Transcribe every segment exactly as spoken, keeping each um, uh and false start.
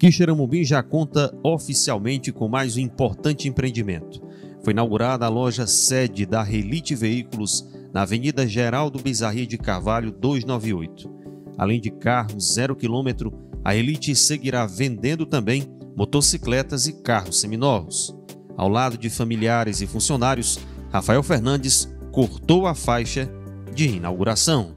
Quixeramobim já conta oficialmente com mais um importante empreendimento. Foi inaugurada a loja sede da Relite Veículos na Avenida Geraldo Bizarri de Carvalho duzentos e noventa e oito. Além de carros zero quilômetro, a Relite seguirá vendendo também motocicletas e carros seminovos. Ao lado de familiares e funcionários, Rafael Fernandes cortou a faixa de inauguração.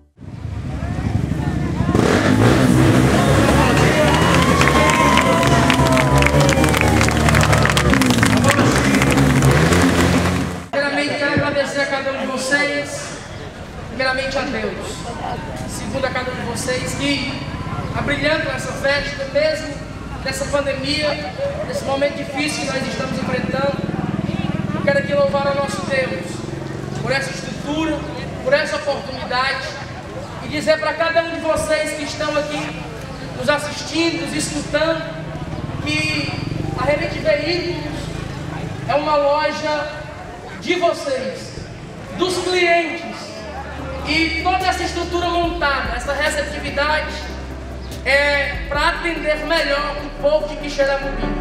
Primeiramente, quero agradecer a cada um de vocês, primeiramente a Deus, segundo a cada um de vocês que abrilhantam essa festa, mesmo nessa pandemia, nesse momento difícil que nós estamos enfrentando. Eu quero aqui louvar ao nosso Deus por essa estrutura, por essa oportunidade e dizer para cada um de vocês que estão aqui nos assistindo, nos escutando, que a Relite Veículos é uma loja de vocês, dos clientes, e toda essa estrutura montada, essa receptividade é para atender melhor o povo de Quixeramobim.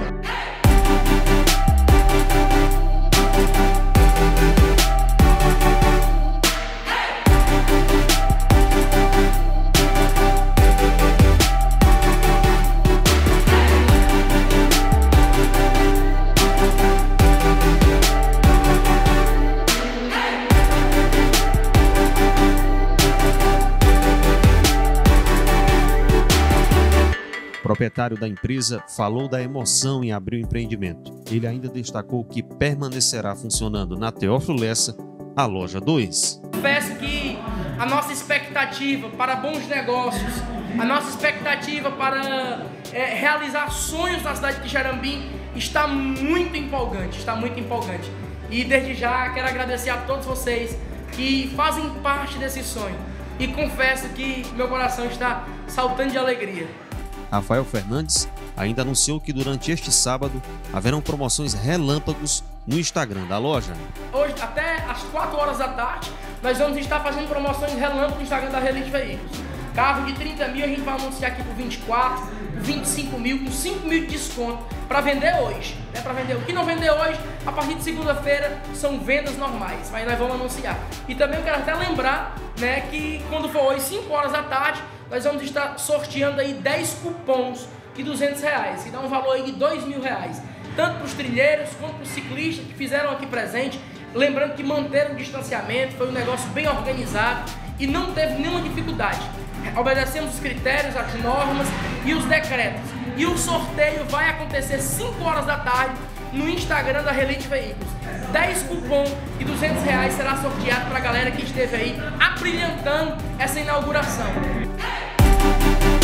O proprietário da empresa falou da emoção em abrir o empreendimento. Ele ainda destacou que permanecerá funcionando na Teófilo Lessa a loja dois. Confesso que a nossa expectativa para bons negócios, a nossa expectativa para é, realizar sonhos na cidade de Quixeramobim está muito empolgante, está muito empolgante. E desde já quero agradecer a todos vocês que fazem parte desse sonho. E confesso que meu coração está saltando de alegria. Rafael Fernandes ainda anunciou que durante este sábado haverão promoções relâmpagos no Instagram da loja. Hoje, até às quatro horas da tarde, nós vamos estar fazendo promoções relâmpagos no Instagram da Relite Veículos. Carro de trinta mil a gente vai anunciar aqui por vinte e quatro, por vinte e cinco mil, com cinco mil de desconto para vender hoje. Né? Para vender o que não vender hoje, a partir de segunda-feira são vendas normais, mas nós vamos anunciar. E também eu quero até lembrar, né, que quando for hoje, cinco horas da tarde, nós vamos estar sorteando aí dez cupons de duzentos reais, que dá um valor aí de dois mil reais, tanto para os trilheiros quanto para os ciclistas que fizeram aqui presente. Lembrando que manteram o distanciamento, foi um negócio bem organizado e não teve nenhuma dificuldade. Obedecemos os critérios, as normas e os decretos. E o sorteio vai acontecer cinco horas da tarde no Instagram da Relite Veículos. dez cupons de duzentos reais será sorteado para a galera que esteve aí abrilhantando essa inauguração.